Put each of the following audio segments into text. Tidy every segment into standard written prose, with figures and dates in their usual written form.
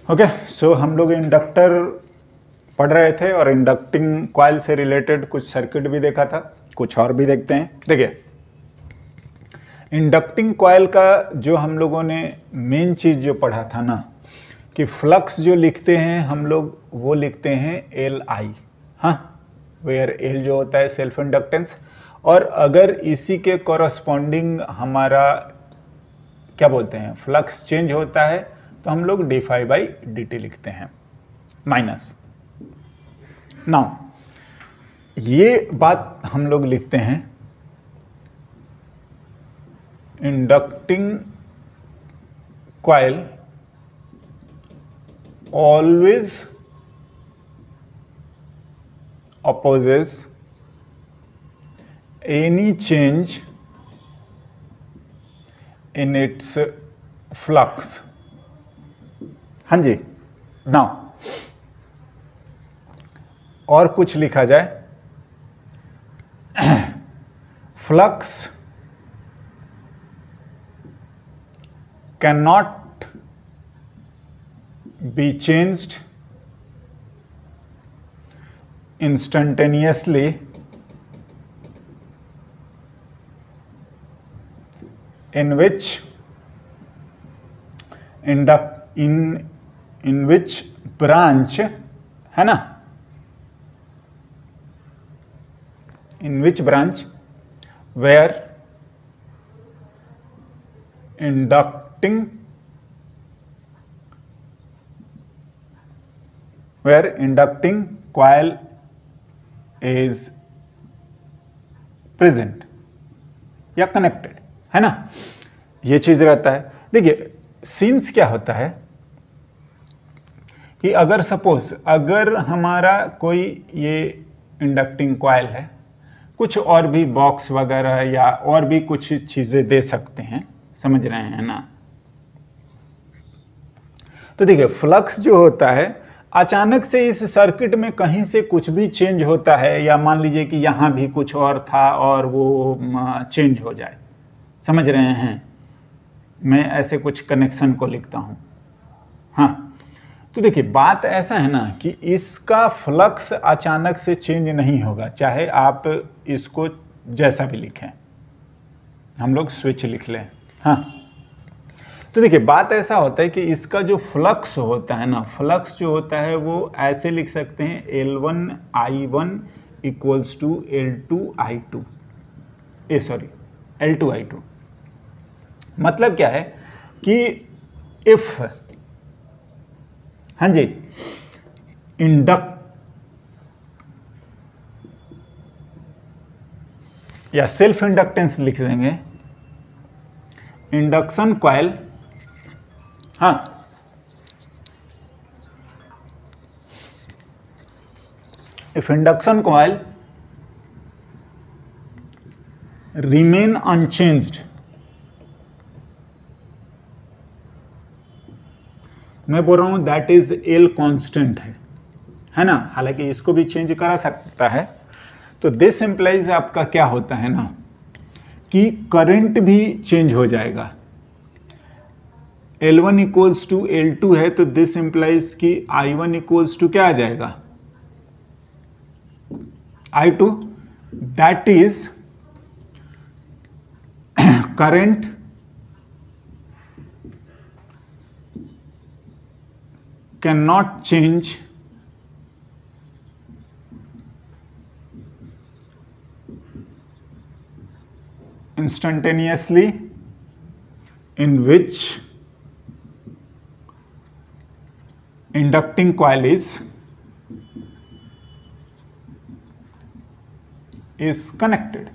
Okay, सो हम लोग inductor पढ़ रहे थे और इंडक्टिंग कॉइल से रिलेटेड कुछ सर्किट भी देखा था, कुछ और भी देखते हैं। देखिए, इंडक्टिंग कॉइल का जो हम लोगों ने मेन चीज जो पढ़ा था ना, कि फ्लक्स जो लिखते हैं हम लोग वो लिखते हैं एल आई, हाँ, वेयर एल जो होता है सेल्फ इंडक्टेंस, और अगर इसी के कॉरस्पॉन्डिंग हमारा क्या बोलते हैं फ्लक्स चेंज होता है तो हम लोग d phi by d t लिखते हैं माइनस। नाउ ये बात हम लोग लिखते हैं inducting coil always opposes any change in its flux। हाँ जी, नाउ और कुछ लिखा जाए, flux cannot be changed instantaneously in which in which branch, है ना, in which branch where inducting coil is present या कनेक्टेड, है ना, ये चीज रहता है। देखिए, सिंस क्या होता है कि अगर सपोज अगर हमारा कोई ये इंडक्टिंग कॉइल है, कुछ और भी बॉक्स वगैरह या और भी कुछ चीजें दे सकते हैं, समझ रहे हैं ना। तो देखिए, फ्लक्स जो होता है अचानक से इस सर्किट में कहीं से कुछ भी चेंज होता है, या मान लीजिए कि यहां भी कुछ और था और वो चेंज हो जाए, समझ रहे हैं, मैं ऐसे कुछ कनेक्शन को लिखता हूं। हाँ, तो देखिए बात ऐसा है ना कि इसका फ्लक्स अचानक से चेंज नहीं होगा, चाहे आप इसको जैसा भी लिखें, हम लोग स्विच लिख लें। हाँ, तो देखिए बात ऐसा होता है कि इसका जो फ्लक्स होता है ना, फ्लक्स जो होता है वो ऐसे लिख सकते हैं L1 I1 equals to L2 I2, L2 I2। मतलब क्या है कि इफ, हाँ जी, या सेल्फ इंडक्टेंस लिख देंगे, इंडक्शन कॉइल, हाँ, if induction coil remain unchanged, मैं बोल रहा हूं दैट इज एल कांस्टेंट है ना, हालांकि इसको भी चेंज करा सकता है। तो दिस इंप्लाइज आपका क्या होता है ना कि करंट भी चेंज हो जाएगा। L1 इक्वल्स टू L2 है, तो दिस इंप्लाइज कि I1 इक्वल्स टू क्या आ जाएगा, I2, that is current can not change instantaneously in which inducting coil is connected।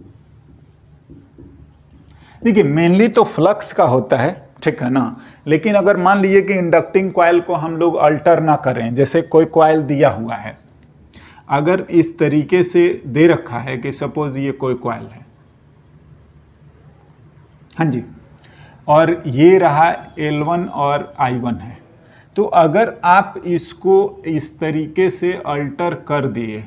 देखिए, मेनली तो फ्लक्स का होता है, ठीक है ना, लेकिन अगर मान लीजिए कि इंडक्टिंग कॉइल को हम लोग अल्टर ना करें, जैसे कोई कॉइल दिया हुआ है, अगर इस तरीके से दे रखा है कि सपोज ये कोई कॉइल है, हाँ जी, और ये रहा L1 और I1 है, तो अगर आप इसको इस तरीके से अल्टर कर दिए,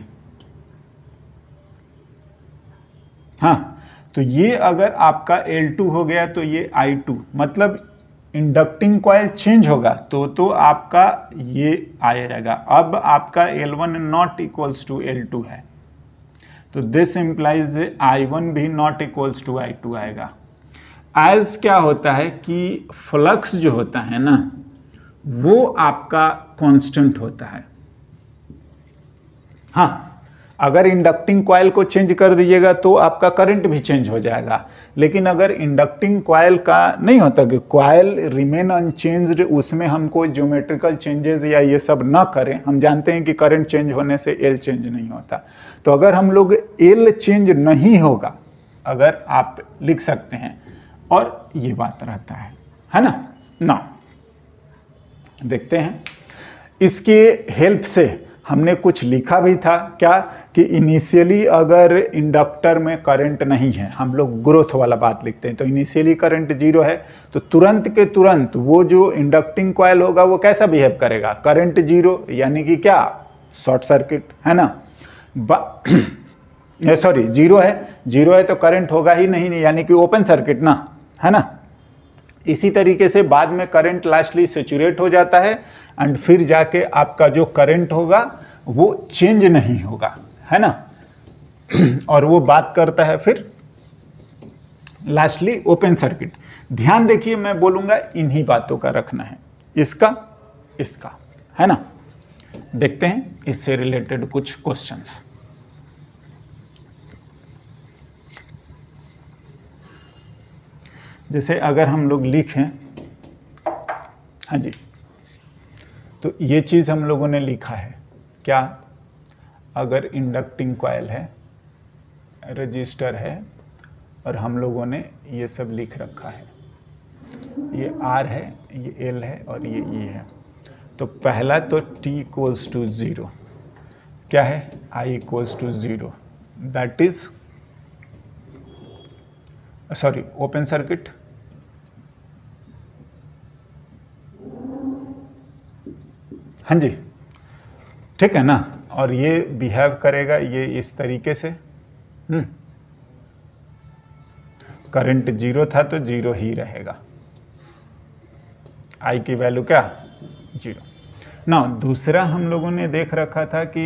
हाँ, तो ये अगर आपका L2 हो गया तो ये I2, मतलब इंडक्टिंग कॉइल चेंज होगा तो आपका ये आ जाएगा। अब आपका L1 not equals to L2 है, तो दिस इंप्लाइज I1 भी नॉट इक्वल्स टू I2 आएगा। एज क्या होता है कि फ्लक्स जो होता है ना वो आपका कांस्टेंट होता है। हाँ, अगर इंडक्टिंग कॉइल को चेंज कर दीजिएगा तो आपका करंट भी चेंज हो जाएगा, लेकिन अगर इंडक्टिंग कॉइल का नहीं होता कि कॉइल रिमेन अनचेंज्ड, उसमें हम कोई ज्योमेट्रिकल चेंजेस या ये सब ना करें, हम जानते हैं कि करंट चेंज होने से एल चेंज नहीं होता, तो अगर हम लोग एल चेंज नहीं होगा अगर आप लिख सकते हैं, और ये बात रहता है ना। देखते हैं इसके हेल्प से हमने कुछ लिखा भी था क्या कि इनिशियली अगर इंडक्टर में करंट नहीं है, हम लोग ग्रोथ वाला बात लिखते हैं, तो इनिशियली करंट 0 है, तो तुरंत के तुरंत वो जो इंडक्टिंग कॉइल होगा वो कैसा बिहेव करेगा, करंट 0, यानी कि क्या, शॉर्ट सर्किट, है ना। सॉरी 0 है तो करंट होगा ही नहीं, यानी कि ओपन सर्किट ना, है ना। इसी तरीके से बाद में करंट लास्टली सैचुरेट हो जाता है एंड फिर जाके आपका जो करंट होगा वो चेंज नहीं होगा, है ना। और वो बात करता है फिर लास्टली ओपन सर्किट। ध्यान देखिए, मैं बोलूंगा इन्हीं बातों का रखना है, इसका, है ना। देखते हैं इससे रिलेटेड कुछ क्वेश्चंस। जैसे अगर हम लोग लिखें, हाँ जी, तो ये चीज़ हम लोगों ने लिखा है क्या, अगर इंडक्टिंग कॉइल है, रजिस्टर है, और हम लोगों ने ये सब लिख रखा है, ये R है, ये L है और ये E है, तो पहला तो T इक्वल्स टू 0 क्या है, I equals to 0, that is sorry open circuit, हाँ जी, ठीक है ना। और ये बिहेव करेगा ये इस तरीके से, करंट 0 था तो 0 ही रहेगा, आई की वैल्यू क्या, 0 ना। दूसरा हम लोगों ने देख रखा था कि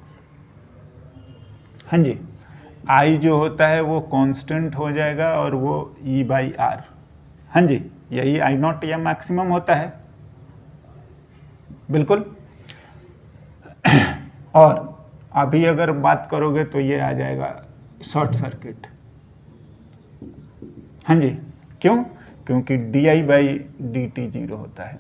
हाँ जी, आई जो होता है वो कांस्टेंट हो जाएगा और वो E/R, हाँ जी, यही I0 या मैक्सिमम होता है, बिल्कुल। और अभी अगर बात करोगे तो ये आ जाएगा शॉर्ट सर्किट, हाँ जी, क्यों, क्योंकि di/dt 0 होता है,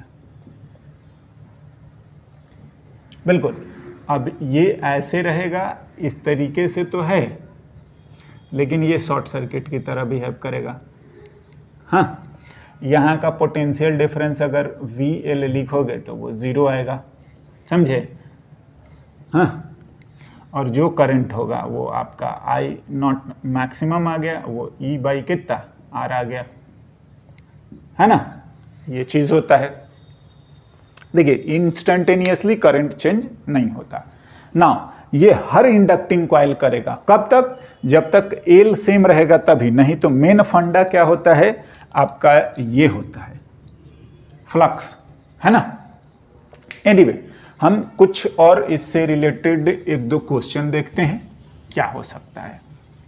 बिल्कुल। अब ये ऐसे रहेगा, इस तरीके से तो है, लेकिन ये शॉर्ट सर्किट की तरह बिहेव करेगा। हाँ, यहाँ का पोटेंशियल डिफरेंस अगर VL लिखोगे तो वो 0 आएगा, समझे। हाँ, और जो करंट होगा वो आपका I0 मैक्सिमम आ गया, वो E/कितना R आ गया, है ना। ये चीज होता है। देखिए इंस्टेंटेनियसली करंट चेंज नहीं होता ना। ये हर इंडक्टिंग कॉइल करेगा, कब तक, जब तक एल सेम रहेगा तभी, नहीं तो मेन फंडा क्या होता है आपका, ये होता है फ्लक्स, है ना। एनीवे, हम कुछ और इससे रिलेटेड एक दो क्वेश्चन देखते हैं क्या हो सकता है।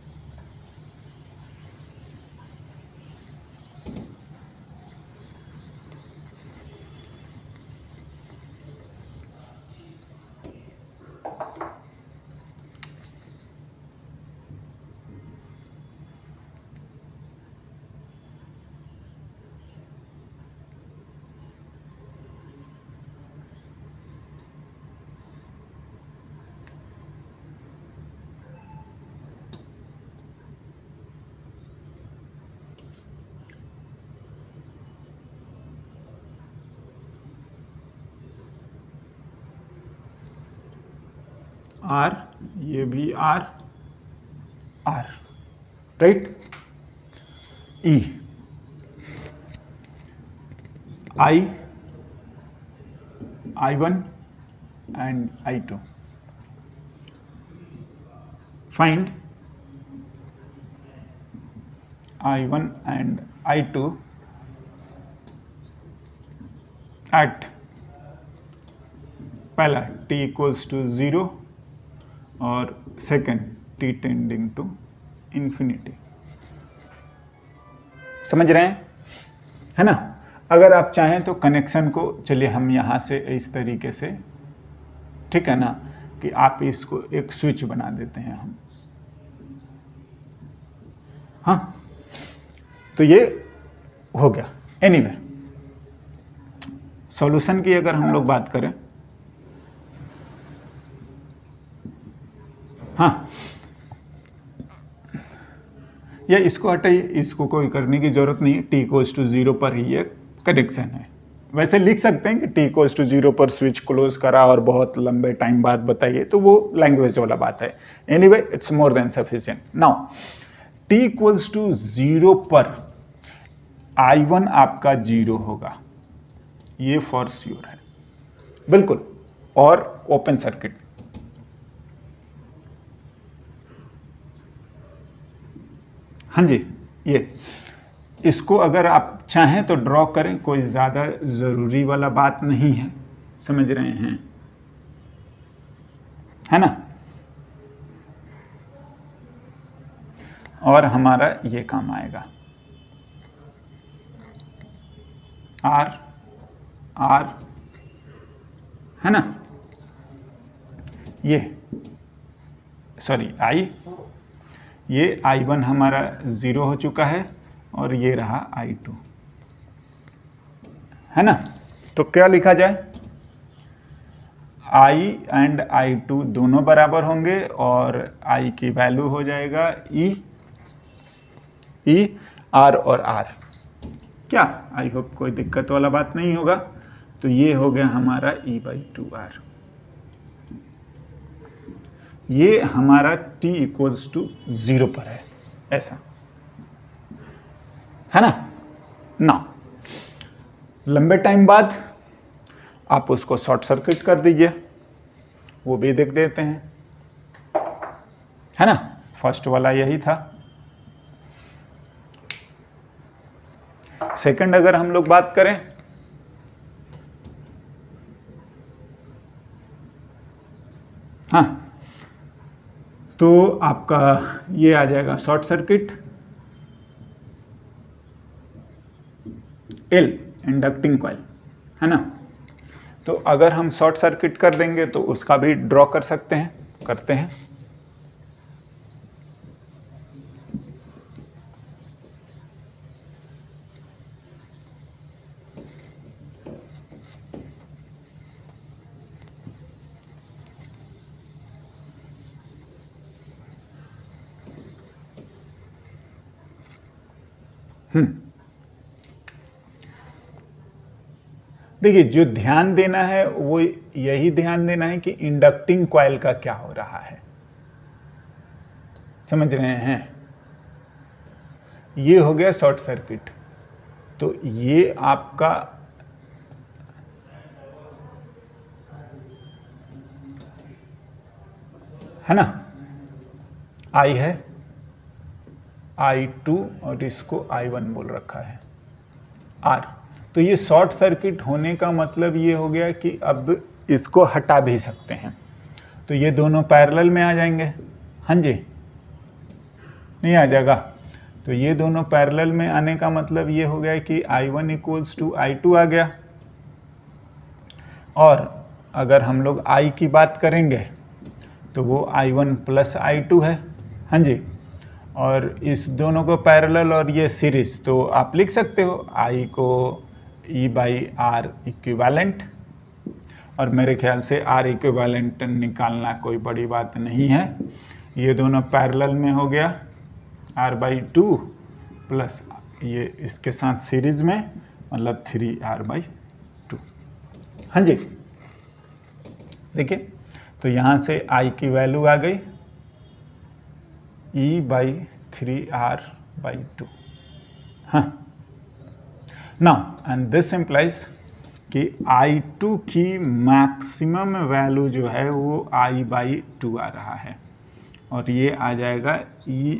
R, ये भी R, right. E, I1 and I2. Find I1 and I2 at पहला t इक्वल्स टू 0 और second t tending to infinity. समझ रहे हैं, है ना। अगर आप चाहें तो कनेक्शन को चलिए हम यहाँ से इस तरीके से, ठीक है ना, कि आप इसको एक स्विच बना देते हैं हम। हाँ, तो ये हो गया। एनीवे, सॉल्यूशन की अगर हम लोग बात करें, हाँ, या इसको हटाइए, इसको कोई करने की जरूरत नहीं, t इक्वल्स टू 0 पर ही ये कनेक्शन है। वैसे लिख सकते हैं कि t इक्वल्स टू 0 पर स्विच क्लोज करा और बहुत लंबे टाइम बाद बताइए, तो वो लैंग्वेज वाला बात है। Anyway, it's more than sufficient. Now t equals to 0 पर I1 आपका 0 होगा, ये फॉर श्योर है बिल्कुल, और ओपन सर्किट। हाँ जी, ये इसको अगर आप चाहें तो ड्रॉ करें, कोई ज़्यादा ज़रूरी वाला बात नहीं है, समझ रहे हैं, है ना। और हमारा ये काम आएगा, R R, है ना, ये सॉरी I, ये I1 हमारा 0 हो चुका है और ये रहा I2, है ना। तो क्या लिखा जाए, I एंड I2 दोनों बराबर होंगे और I की वैल्यू हो जाएगा E R और R। क्या, आई होप कोई दिक्कत वाला बात नहीं होगा। तो ये हो गया हमारा E/2R। ये हमारा t इक्वल्स टू 0 पर है, ऐसा, है ना। ना लंबे टाइम बाद आप उसको शॉर्ट सर्किट कर दीजिए, वो भी देख देते हैं, है ना। फर्स्ट वाला यही था। सेकंड अगर हम लोग बात करें, हाँ, तो आपका ये आ जाएगा short circuit, L inducting coil, है ना। तो अगर हम शॉर्ट सर्किट कर देंगे तो उसका भी ड्रॉ कर सकते हैं, करते हैं। देखिए, जो ध्यान देना है वो यही ध्यान देना है कि इंडक्टिंग कॉइल का क्या हो रहा है, समझ रहे हैं। ये हो गया शॉर्ट सर्किट, तो ये आपका है ना, I है, I2 और इसको I1 बोल रखा है R। तो ये शॉर्ट सर्किट होने का मतलब ये हो गया कि अब इसको हटा भी सकते हैं, तो ये दोनों पैरेलल में आ जाएंगे। हाँ जी, नहीं आ जाएगा। तो ये दोनों पैरेलल में आने का मतलब ये हो गया कि I1 इक्वल्स टू I2 आ गया। और अगर हम लोग I की बात करेंगे तो वो I1 प्लस I2 है, हाँ जी। और इस दोनों को पैरेलल और ये सीरीज, तो आप लिख सकते हो I को E/R इक्विवेलेंट, और मेरे ख्याल से R इक्विवेलेंट निकालना कोई बड़ी बात नहीं है। ये दोनों पैरेलल में हो गया R/2 प्लस ये इसके साथ सीरीज में, मतलब 3R/2। हाँ जी, देखिए, तो यहाँ से I की वैल्यू आ गई E/3R/2। हाँ, नाउ एंड दिस इम्प्लाइज कि I2 की मैक्सिमम वैल्यू जो है वो I/2 आ रहा है, और ये आ जाएगा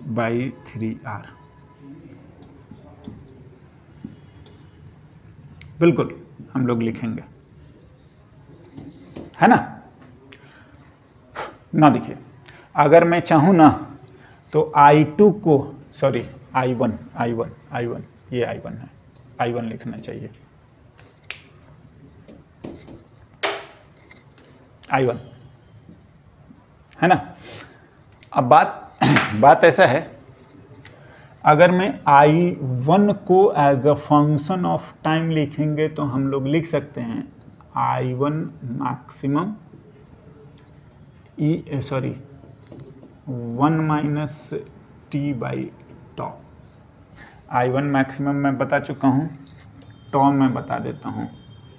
E/3R। बिल्कुल हम लोग लिखेंगे, है ना। ना देखिए, अगर मैं चाहूँ ना तो I2 को, सॉरी I1 ये I1 है, I1 लिखना चाहिए, I1, है ना। अब बात ऐसा है, अगर मैं I1 को as a function of time लिखेंगे तो हम लोग लिख सकते हैं I1 maximum 1 minus t by tau. I1 maximum मैं बता चुका हूँ, टॉ मैं बता देता हूँ।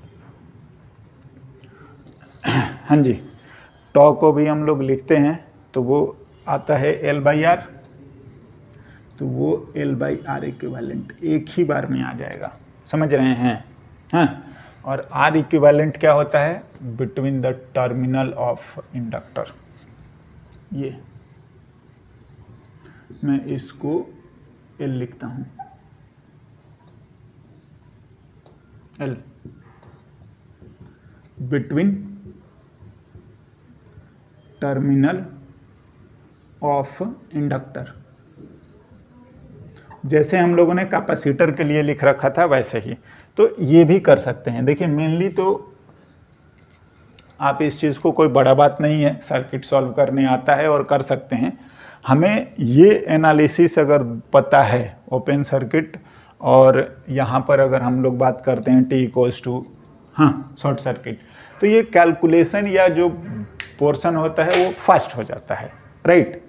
हाँ जी, टॉ को भी हम लोग लिखते हैं तो वो आता है L/R, तो वो L/R इक्विवेलेंट एक ही बार में आ जाएगा, समझ रहे हैं। हाँ, और R इक्विवेलेंट क्या होता है, between the terminal of inductor. ये मैं इसको L लिखता हूँ, L between terminal of inductor. जैसे हम लोगों ने कैपेसिटर के लिए लिख रखा था वैसे ही तो ये भी कर सकते हैं। देखिए मेनली तो आप इस चीज़ को, कोई बड़ा बात नहीं है, सर्किट सॉल्व करने आता है और कर सकते हैं। हमें ये एनालिसिस अगर पता है ओपन सर्किट, और यहाँ पर अगर हम लोग बात करते हैं T equals to short circuit, तो ये कैलकुलेशन या जो पोर्शन होता है वो फास्ट हो जाता है, राइट।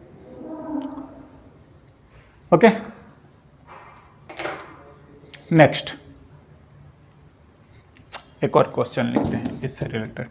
ओके, नेक्स्ट एक और क्वेश्चन लिखते हैं इससे रिलेटेड।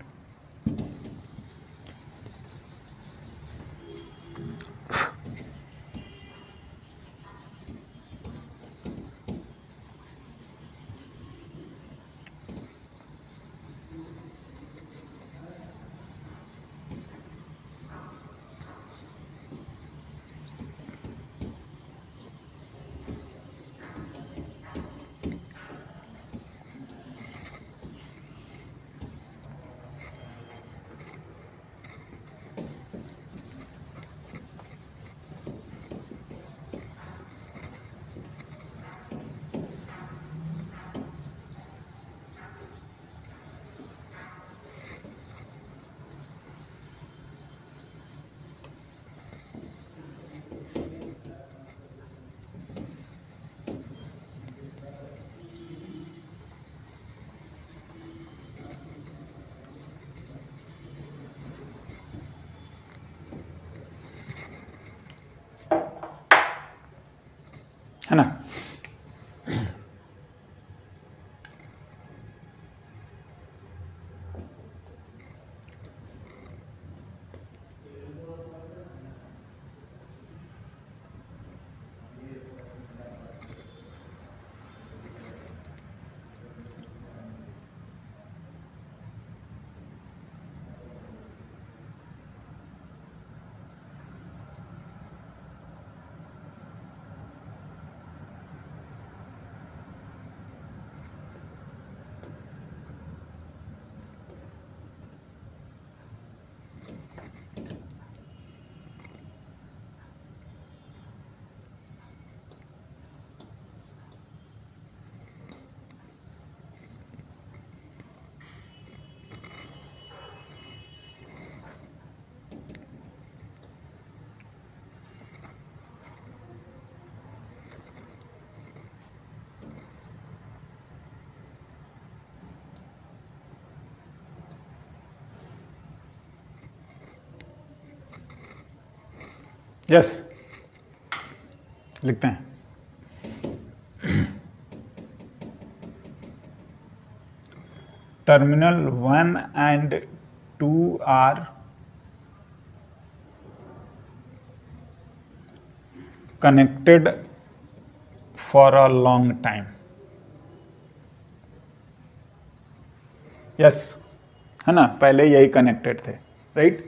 है ना। यस, लिखते हैं। Terminal 1 and 2 are connected for a long time. Yes, है ना, पहले यही कनेक्टेड थे, right.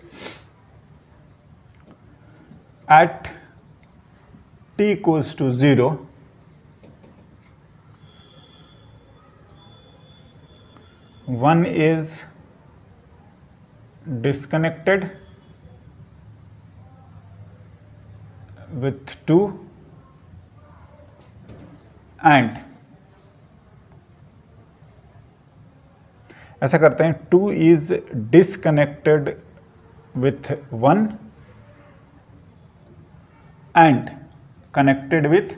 At t equals to 0, 1 is disconnected with 2 and ऐसा करते हैं 2 is disconnected with 1 and connected with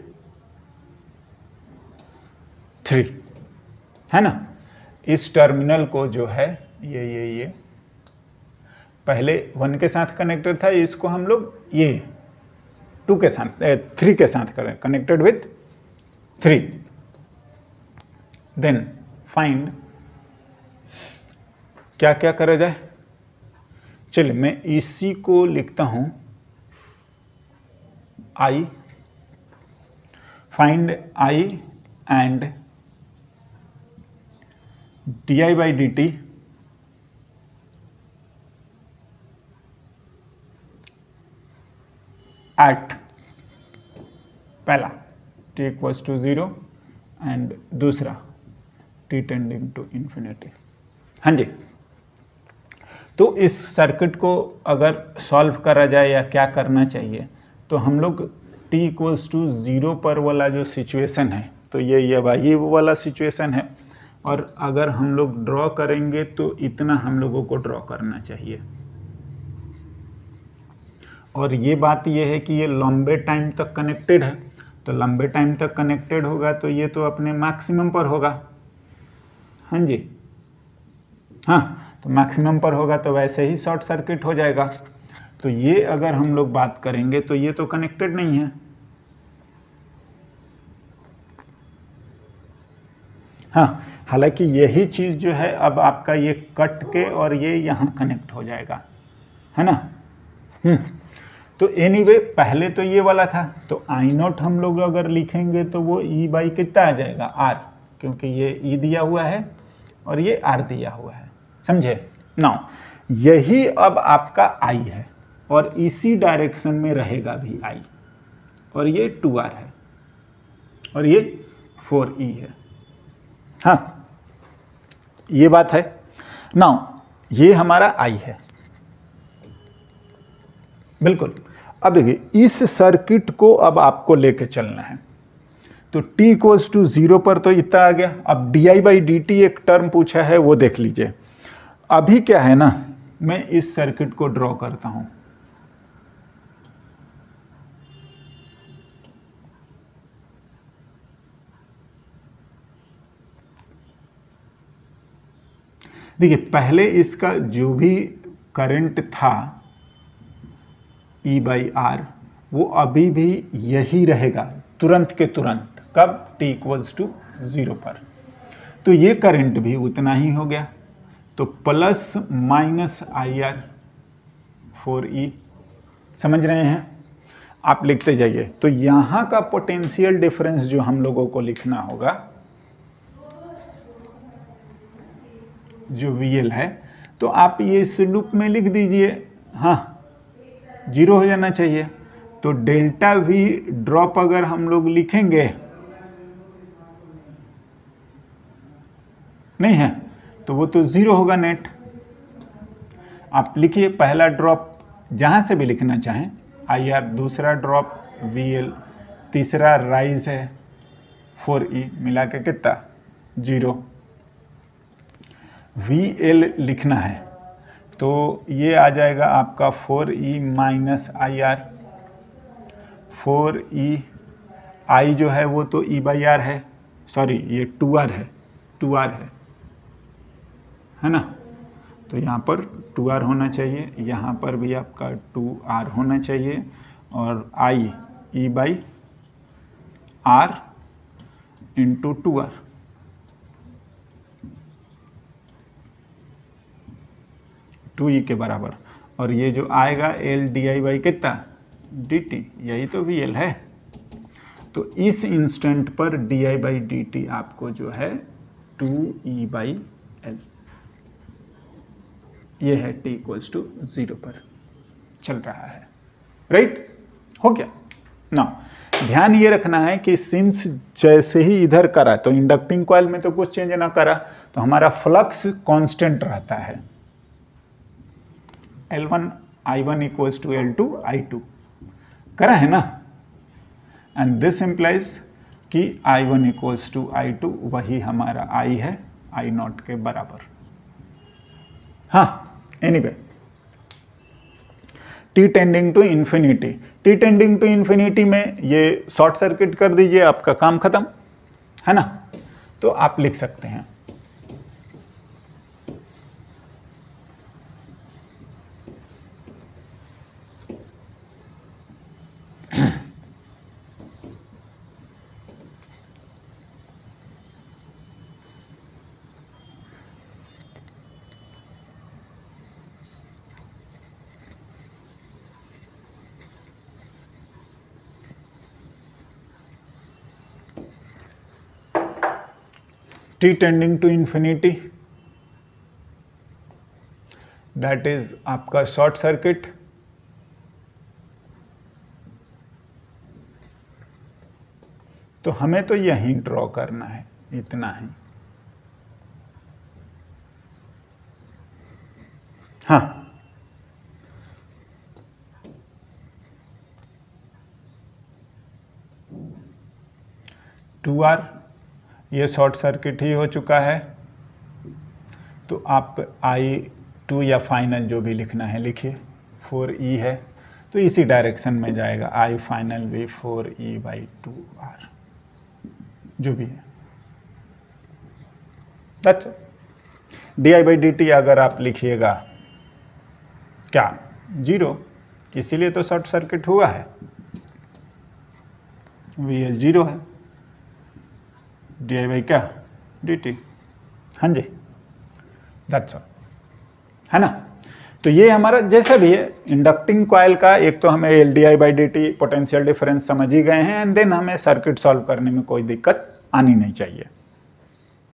3, है ना। इस टर्मिनल को जो है ये पहले 1 के साथ कनेक्टेड था, इसको हम लोग ये 2 के साथ 3 के साथ करें, कनेक्टेड विथ 3। देन फाइंड क्या क्या करा जाए। चलिए मैं इसी को लिखता हूं I, find I and di by dt at पहला t equals to 0 एंड दूसरा t टेंडिंग टू इन्फिनिटी। हाँ जी, तो इस सर्किट को अगर सॉल्व करा जाए या क्या करना चाहिए, तो हम लोग t इक्वल्स टू 0 पर वाला जो सिचुएशन है, तो ये वाला सिचुएशन है, और अगर हम लोग ड्रॉ करेंगे तो इतना हम लोगों को ड्रॉ करना चाहिए। और ये बात ये है कि ये लंबे टाइम तक कनेक्टेड है, तो लंबे टाइम तक कनेक्टेड होगा तो ये तो अपने मैक्सिमम पर होगा। हाँ जी, हाँ, तो मैक्सिमम पर होगा तो वैसे ही शॉर्ट सर्किट हो जाएगा। तो ये अगर हम लोग बात करेंगे तो ये तो कनेक्टेड नहीं है। हाँ, हालांकि यही चीज़ जो है अब आपका ये कट के और ये यहाँ कनेक्ट हो जाएगा, है ना। तो एनीवे पहले तो ये वाला था, तो आई नॉट हम लोग अगर लिखेंगे तो वो ई बाई कितना आ जाएगा, आर, क्योंकि ये ई दिया हुआ है और ये आर दिया हुआ है, समझे। नाउ यही अब आपका आई है और इसी डायरेक्शन में रहेगा भी आई, और ये 2r है और ये 4e है। हाँ, ये बात है। नाउ ये हमारा आई है, बिल्कुल। अब देखिए इस सर्किट को अब आपको लेके चलना है, तो t इक्वल्स टू 0 पर तो इतना आ गया। अब di बाई डी टी एक टर्म पूछा है, वो देख लीजिए। अभी क्या है ना, मैं इस सर्किट को ड्रॉ करता हूं। देखिए पहले इसका जो भी करंट था E बाई आर, वो अभी भी यही रहेगा तुरंत के तुरंत। कब? t इक्वल्स टू 0 पर। तो ये करंट भी उतना ही हो गया, तो plus minus I R 4e, समझ रहे हैं। आप लिखते जाइए। तो यहाँ का पोटेंशियल डिफरेंस जो हम लोगों को लिखना होगा, जो VL है, तो आप ये इस लूप में लिख दीजिए। हाँ, 0 हो जाना चाहिए। तो डेल्टा V ड्रॉप अगर हम लोग लिखेंगे, नहीं है तो वो तो 0 होगा नेट। आप लिखिए पहला ड्रॉप जहां से भी लिखना चाहें, IR, दूसरा ड्रॉप VL, तीसरा राइज है 4e, मिला के कितना 0। VL लिखना है तो ये आ जाएगा आपका 4e minus I R. 4e आई जो है वो तो e बाई आर है, सॉरी ये 2r है ना। तो यहाँ पर 2r होना चाहिए, यहाँ पर भी आपका 2r होना चाहिए, और i e by r into 2r। Two e के बराबर, और ये जो आएगा एल डी आई बाई कितना डी टी, यही तो वी एल है। तो इस इंस्टेंट पर d I by d t आपको जो है 2e बाई एल, ये है t इक्वल्स टू 0 पर चल रहा है, राइट। हो गया। नाउ ध्यान ये रखना है कि सिंस जैसे ही इधर करा तो इंडक्टिंग कॉइल में तो कुछ चेंज ना करा, तो हमारा फ्लक्स कांस्टेंट रहता है, L1 I1 equals to L2 I2 करा है ना, एंड दिस इंप्लाइज कि I1 इक्वल्स टू I2 वही हमारा I है I0 के बराबर। हाँ, anyway T tending to infinity, T tending to infinity में ये शॉर्ट सर्किट कर दीजिए, आपका काम खत्म है ना। तो आप लिख सकते हैं T tending to infinity, that is आपका शॉर्ट सर्किट, तो हमें तो यही ड्रॉ करना है, इतना ही। हाँ, R ये शॉर्ट सर्किट ही हो चुका है, तो आप I2 या फाइनल जो भी लिखना है लिखिए, 4E है तो इसी डायरेक्शन में जाएगा, I फाइनल भी 4E/2R जो भी है। दैट्स di/dt अगर आप लिखिएगा क्या 0, इसीलिए तो शॉर्ट सर्किट हुआ है, VL 0 है, di क्या dt, हाँ जी, दैट्स ऑल, है ना। तो ये हमारा जैसा भी है इंडक्टिंग कॉइल का, एक तो हमें LdI/dt पोटेंशियल डिफरेंस समझ ही गए हैं, एंड देन हमें सर्किट सॉल्व करने में कोई दिक्कत आनी नहीं चाहिए।